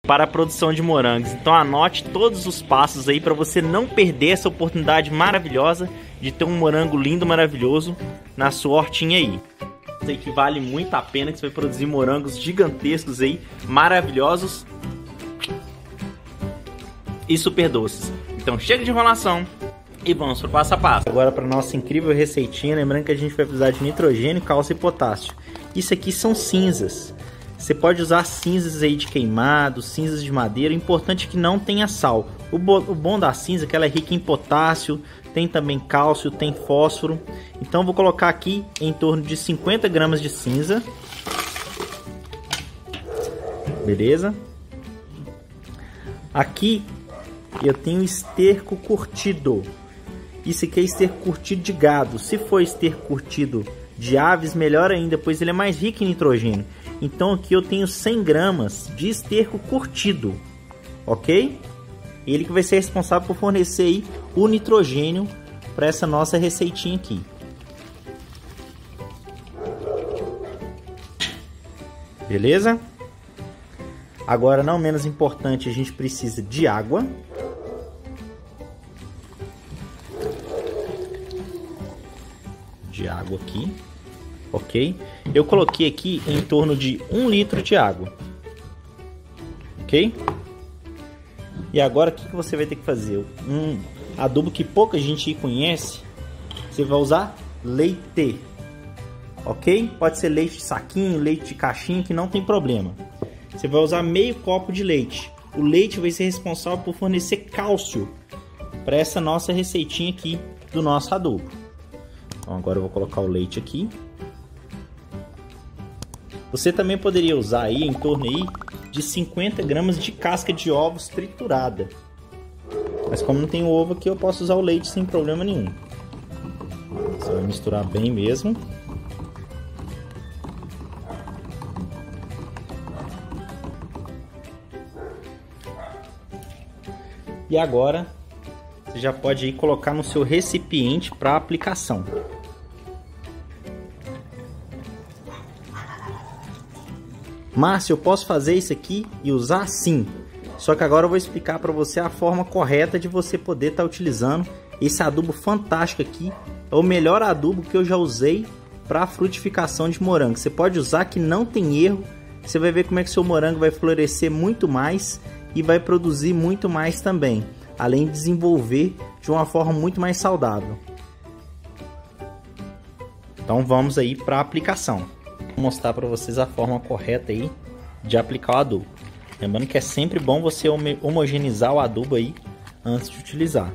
para a produção de morangos. Então anote todos os passos aí para você não perder essa oportunidade maravilhosa de ter um morango lindo, maravilhoso na sua hortinha aí. Isso aí que vale muito a pena, que você vai produzir morangos gigantescos aí, maravilhosos e super doces. Então chega de enrolação e vamos pro passo a passo. Agora para nossa incrível receitinha, lembrando que a gente vai precisar de nitrogênio, cálcio e potássio. Isso aqui são cinzas. Você pode usar cinzas aí de queimado, cinzas de madeira. O importante é que não tenha sal. O bom da cinza é que ela é rica em potássio, tem também cálcio, tem fósforo. Então vou colocar aqui em torno de 50 gramas de cinza. Beleza? Aqui eu tenho esterco curtido. Isso aqui é esterco curtido de gado. Se for esterco curtido de aves, melhor ainda, pois ele é mais rico em nitrogênio. Então aqui eu tenho 100 gramas de esterco curtido, ok? Ele que vai ser responsável por fornecer aí o nitrogênio para essa nossa receitinha aqui. Beleza? Agora, não menos importante, a gente precisa de água. De água aqui, ok? Eu coloquei aqui em torno de 1 litro de água, ok? E agora o que você vai ter que fazer? Um adubo que pouca gente conhece. Você vai usar leite, ok? Pode ser leite de saquinho, leite de caixinha, que não tem problema. Você vai usar meio copo de leite. O leite vai ser responsável por fornecer cálcio para essa nossa receitinha aqui do nosso adubo. Então agora eu vou colocar o leite aqui. Você também poderia usar aí em torno aí de 50 gramas de casca de ovos triturada. Mas como não tem ovo aqui, eu posso usar o leite sem problema nenhum. Você vai misturar bem mesmo. E agora você já pode ir colocar no seu recipiente para aplicação. Márcio, eu posso fazer isso aqui e usar? Sim. Só que agora eu vou explicar para você a forma correta de você poder estar utilizando esse adubo fantástico aqui. É o melhor adubo que eu já usei para frutificação de morango. Você pode usar que não tem erro. Você vai ver como é que seu morango vai florescer muito mais e vai produzir muito mais também, além de desenvolver de uma forma muito mais saudável. Então vamos aí para a aplicação. Vou mostrar para vocês a forma correta aí de aplicar o adubo. Lembrando que é sempre bom você homogeneizar o adubo aí antes de utilizar.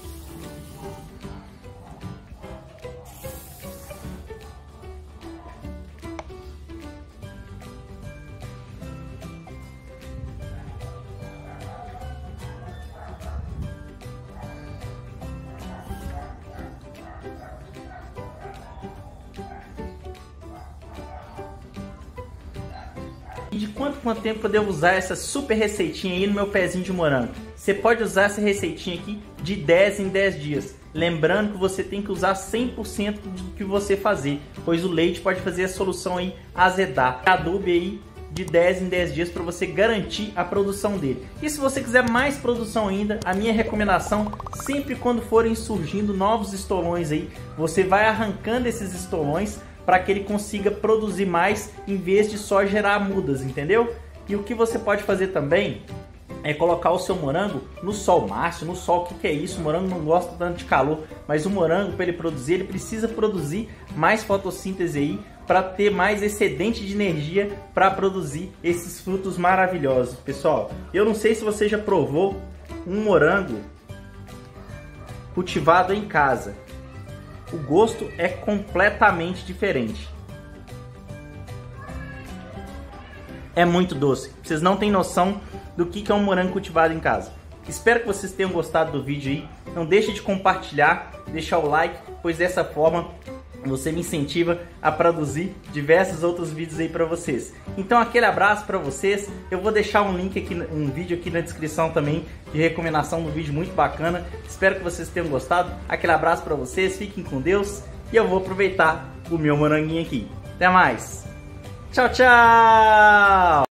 E de quanto tempo eu devo usar essa super receitinha aí no meu pezinho de morango? Você pode usar essa receitinha aqui de 10 em 10 dias. Lembrando que você tem que usar 100% do que você fazer, pois o leite pode fazer a solução aí azedar. Adubo aí de 10 em 10 dias para você garantir a produção dele. E se você quiser mais produção ainda, a minha recomendação, sempre quando forem surgindo novos estolões aí, você vai arrancando esses estolões para que ele consiga produzir mais em vez de só gerar mudas, entendeu? E o que você pode fazer também é colocar o seu morango no sol. Márcio, no sol, o que é isso? O morango não gosta tanto de calor, mas o morango, para ele produzir, ele precisa produzir mais fotossíntese aí para ter mais excedente de energia para produzir esses frutos maravilhosos. Pessoal, eu não sei se você já provou um morango cultivado em casa. O gosto é completamente diferente. É muito doce. Vocês não têm noção do que é um morango cultivado em casa. Espero que vocês tenham gostado do vídeo aí. Não deixe de compartilhar, deixar o like, pois dessa forma você me incentiva a produzir diversos outros vídeos aí para vocês. Então aquele abraço para vocês. Eu vou deixar um link aqui, um vídeo aqui na descrição também de recomendação do vídeo muito bacana. Espero que vocês tenham gostado. Aquele abraço para vocês, fiquem com Deus e eu vou aproveitar o meu moranguinho aqui. Até mais. Tchau, tchau.